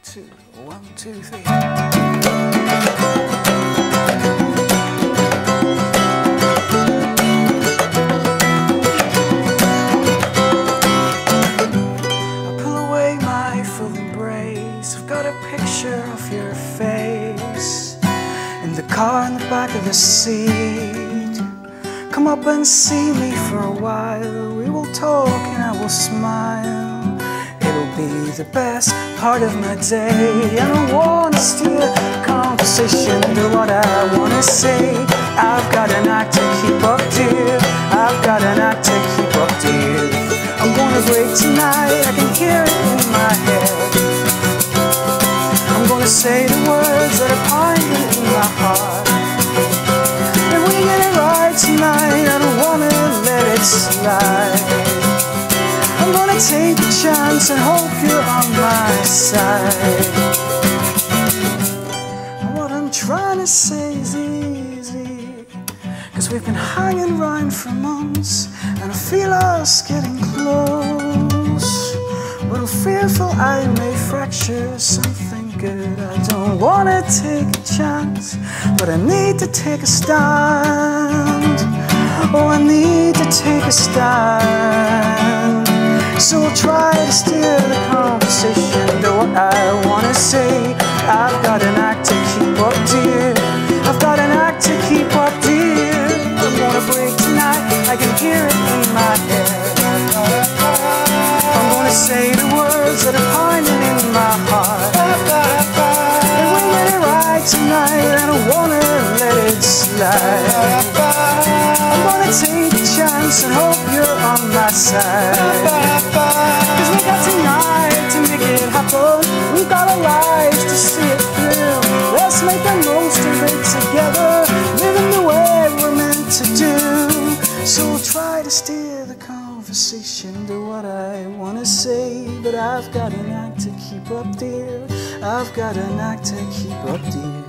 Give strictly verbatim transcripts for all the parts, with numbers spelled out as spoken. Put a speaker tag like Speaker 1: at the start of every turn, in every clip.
Speaker 1: two, one, two, three. I've got a picture of your face in the car in the back of the seat. Come up and see me for a while. We will talk and I will smile. It'll be the best part of my day. I don't want to steer the conversation to what I want to say. I've got an act to keep up, dear. I've got an act to keep up, dear. I'm gonna break tonight, I can hear it in my head. I'm gonna say the words that are pining in my heart. If we get it right tonight, I don't wanna let it slide. I'm gonna take a chance and hope you're on my side. And what I'm trying to say is easy, 'cause we've been hanging around for months, and I feel us getting close. But I'm fearful I may fracture something good. I don't wanna take a chance, but I need to take a stand. Oh, I need to take a stand. So I'll try to steer the conversation to what I wanna say. I've got an act to keep up, dear. I've got an act to keep up, dear. I'm gonna break tonight, I can hear it in my head. I'm gonna say the words that are pining in my heart. And we get it right tonight, I don't wanna let it slide. I'm gonna take a chance and hope you're on my side. 'Cause we got tonight to make it happen. We've got our lives to see it through. Let's make the most of it together, living the way we're meant to do. So we'll try to steer the conversation to what I wanna say. But I've got an act to keep up, dear. I've got an act to keep up, dear.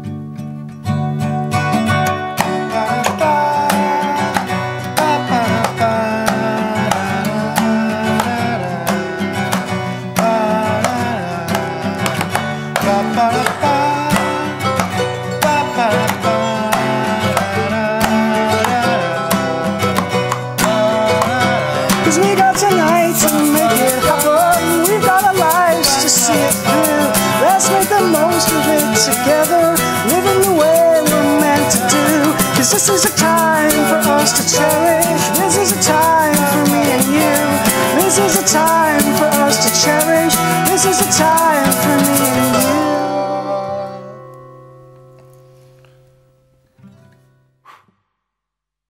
Speaker 1: Cause we got tonight to make it happen. We've got our lives to see it through. Let's make the most of it together, living the way we're meant to do. Cause this is a time for us to cherish. This is a time for me and you. This is a time for us to cherish. This is a time for